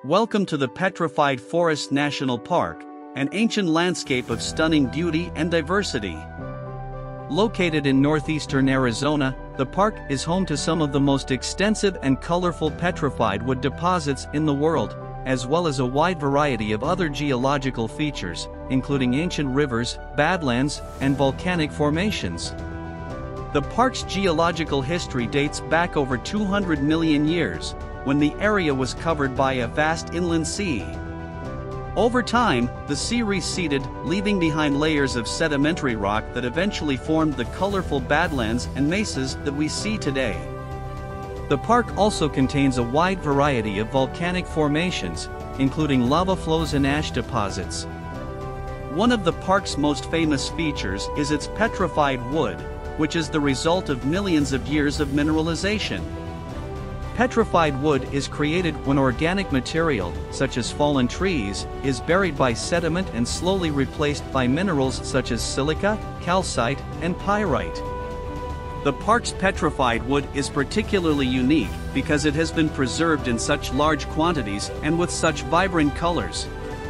Welcome to the Petrified Forest National Park, an ancient landscape of stunning beauty and diversity. Located in northeastern Arizona, the park is home to some of the most extensive and colorful petrified wood deposits in the world, as well as a wide variety of other geological features, including ancient rivers, badlands, and volcanic formations. The park's geological history dates back over 200 million years, when the area was covered by a vast inland sea. Over time, the sea receded, leaving behind layers of sedimentary rock that eventually formed the colorful badlands and mesas that we see today. The park also contains a wide variety of volcanic formations, including lava flows and ash deposits. One of the park's most famous features is its petrified wood, which is the result of millions of years of mineralization. Petrified wood is created when organic material, such as fallen trees, is buried by sediment and slowly replaced by minerals such as silica, calcite, and pyrite. The park's petrified wood is particularly unique because it has been preserved in such large quantities and with such vibrant colors.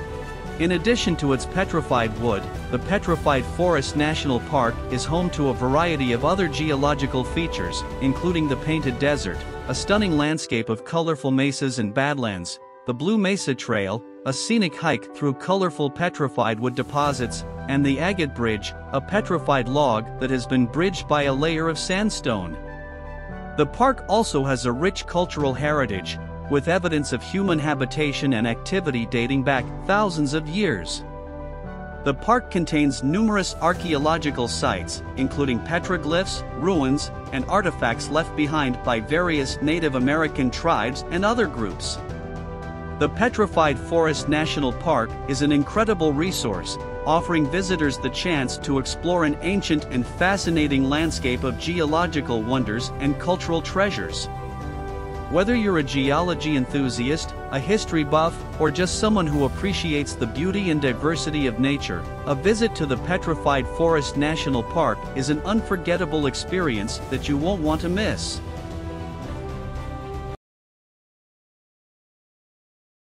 In addition to its petrified wood, the Petrified Forest National Park is home to a variety of other geological features, including the Painted Desert, a stunning landscape of colorful mesas and badlands, the Blue Mesa Trail, a scenic hike through colorful petrified wood deposits, and the Agate Bridge, a petrified log that has been bridged by a layer of sandstone. The park also has a rich cultural heritage, with evidence of human habitation and activity dating back thousands of years. The park contains numerous archaeological sites, including petroglyphs, ruins, and artifacts left behind by various Native American tribes and other groups. The Petrified Forest National Park is an incredible resource, offering visitors the chance to explore an ancient and fascinating landscape of geological wonders and cultural treasures. Whether you're a geology enthusiast, a history buff, or just someone who appreciates the beauty and diversity of nature, a visit to the Petrified Forest National Park is an unforgettable experience that you won't want to miss.